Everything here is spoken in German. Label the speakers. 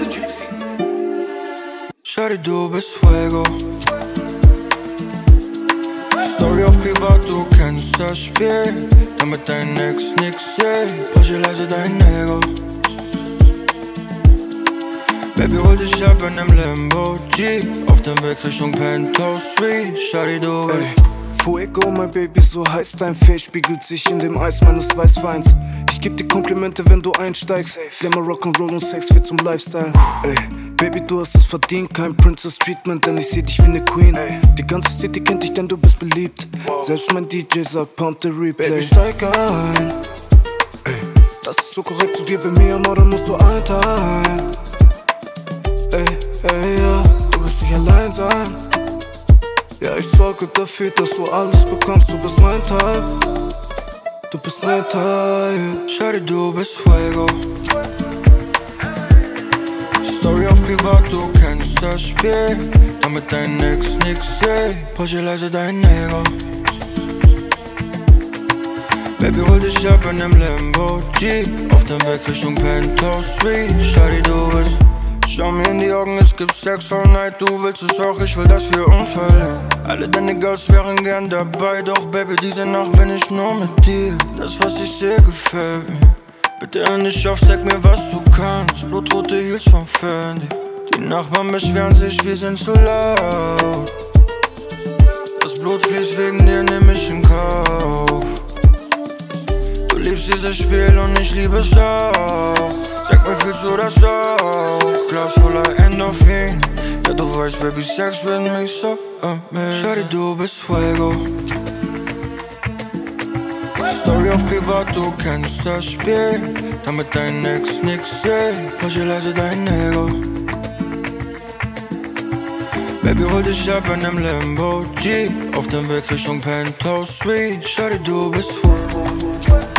Speaker 1: Shawty, du bist Fuego. Story auf Privat, du kennst das Spiel. Damit dein Ex nix seh, pushe leise dein Ego. Baby, hol dich ab in nem Lambo Jeep, auf dem Weg Richtung Penthouse Suite. Shawty, du bist
Speaker 2: Fuego, mein Baby, so heiß dein Face spiegelt sich in dem Eis meines Weißweins. Ich geb dir Komplimente, wenn du einsteigst. Glamour, Rock'n'Roll und Sex wird zum Lifestyle. Ey, Baby, du hast es verdient, kein Princess Treatment, denn ich seh dich wie ne Queen. Die ganze City kennt dich, denn du bist beliebt. Selbst mein DJ sagt, pump the replay. Baby, steig ein. Ey, das ist so korrekt zu dir, bei mir, Amor, dann musst du einteilen. Ey, ja, du wirst nicht allein sein. Ja, ich sorge dafür, dass du alles bekommst, du bist mein Teil. Du bist mein Teil.
Speaker 1: Shawty, du bist Fuego. Story auf Privat, du kennst das Spiel. Damit dein Ex nix seh, pushe leise dein Ego. Baby, hol dich ab in nem Lambo Jeep, auf dem Weg Richtung Penthouse Suite. Shawty, du bist. Schau mir in die Augen, es gibt Sex all night. Du willst es auch, ich will, dass wir uns verlieren. Alle deine Girls wären gern dabei, doch Baby, diese Nacht bin ich nur mit dir. Das, was ich sehe, gefällt mir. Bitte hör nicht auf, sag mir, was du kannst. Blutrote Heels von Fendi. Die Nachbarn beschweren sich, wir sind zu laut. Das Blut fließt wegen dir, nehm ich in Kauf. Du liebst dieses Spiel und ich liebe es auch. Sag mir, fühlst du das auch? Glas voller Endorphin. Ja, du weißt, Baby, Sex with me so amazing. Shawty, du bist Fuego. Story auf Privat, du kennst das Spiel. Damit dein Ex nix seh, pushe leise dein Ego. Baby, hol dich ab in nem Lambo Jeep, auf dem Weg Richtung Penthouse Suite. Shawty, du bist Fuego.